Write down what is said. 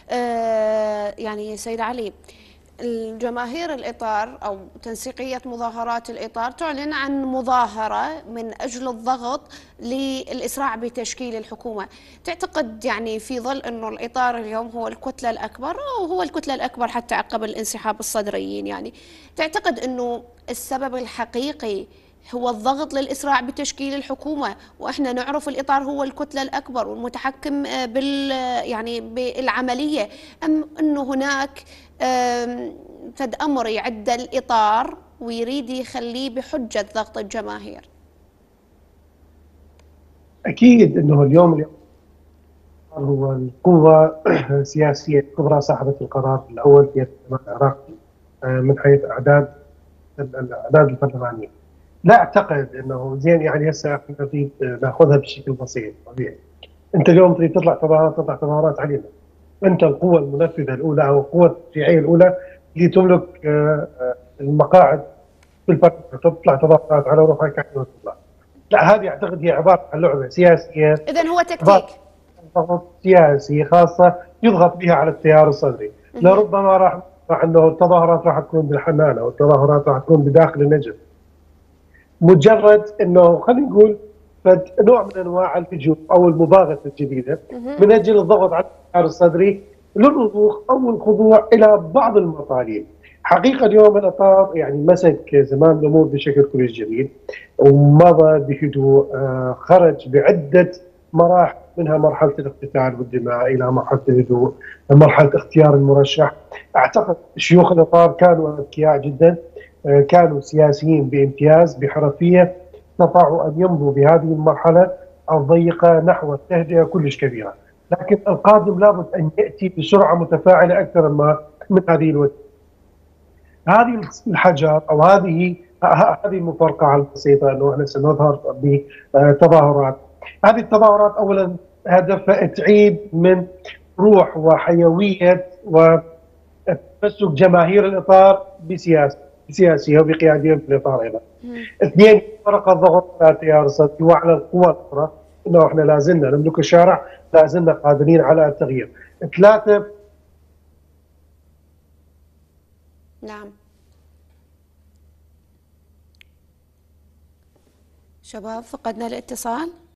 يعني سيد علي، الجماهير الإطار أو تنسيقية مظاهرات الإطار تعلن عن مظاهرة من أجل الضغط للإسراع بتشكيل الحكومة. تعتقد يعني في ظل أنه الإطار اليوم هو الكتلة الأكبر أو هو الكتلة الأكبر حتى عقب الانسحاب الصدريين، يعني تعتقد أنه السبب الحقيقي هو الضغط للإسراع بتشكيل الحكومة، وإحنا نعرف الإطار هو الكتلة الأكبر والمتحكم يعني بالعملية، أم أنه هناك فد أمر يعد الإطار ويريد يخليه بحجة ضغط الجماهير؟ أكيد أنه اليوم هو القوة السياسية الكبرى صاحبة القرار الأول في البرلمان العراقي من حيث الأعداد البرلمانية. لا أعتقد أنه زين، يعني هسه احنا نريد ناخذها بشكل بسيط طبيعي. أنت اليوم تريد تطلع تظاهرات علينا، أنت القوة المنفذة الأولى أو القوة التشريعية الأولى اللي تملك المقاعد في البرلمان، تطلع تظاهرات على روحك احنا نطلع. لا، هذه أعتقد هي عبارة عن لعبة سياسية، إذن هو تكتيك. عبارة ضغط سياسي خاصة يضغط بها على التيار الصدري. لربما راح انه التظاهرات راح تكون بالحنانة او التظاهرات راح تكون بداخل النجف، مجرد انه خلينا نقول نوع من انواع الهجوم او المباغته الجديده من اجل الضغط على التيار الصدري للرضوخ او الخضوع الى بعض المطالب. حقيقه اليوم الاطار يعني مسك زمان الامور بشكل كلش جميل ومضى بهدوء، خرج بعده مراحل، منها مرحله الاقتتال والدماء الى مرحله الهدوء، مرحله اختيار المرشح. اعتقد شيوخ الاطار كانوا اذكياء جدا، كانوا سياسيين بامتياز بحرفيه، استطاعوا ان يمضوا بهذه المرحله الضيقه نحو التهدئه كلش كبيره، لكن القادم لابد ان ياتي بسرعه متفاعله اكثر من هذه الوجه. هذه الحجر او هذه المفرقعه البسيطه انه احنا سنظهر بتظاهرات. هذه التظاهرات اولا هدفها تعيد من روح وحيويه وتمسك جماهير الاطار بسياسيه وبقياديه في الاطار ايضا. اثنين، فرق الضغط على التيار الصدري وعلى القوى الاخرى، انه احنا لا زلنا نملك الشارع، لا زلنا قادرين على التغيير. ثلاثه، نعم. شباب، فقدنا الاتصال.